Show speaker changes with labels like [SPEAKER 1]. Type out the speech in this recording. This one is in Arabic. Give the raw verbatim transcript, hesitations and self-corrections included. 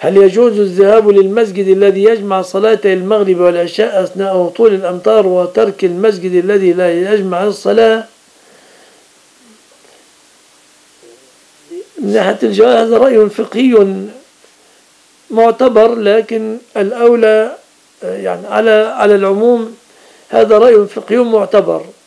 [SPEAKER 1] هل يجوز الذهاب للمسجد الذي يجمع صلاتي المغرب والعشاء أثناء هطول الأمطار وترك المسجد الذي لا يجمع الصلاة؟ من ناحية الجواز هذا رأي فقهي معتبر، لكن الأولى يعني على على العموم هذا رأي فقهي معتبر.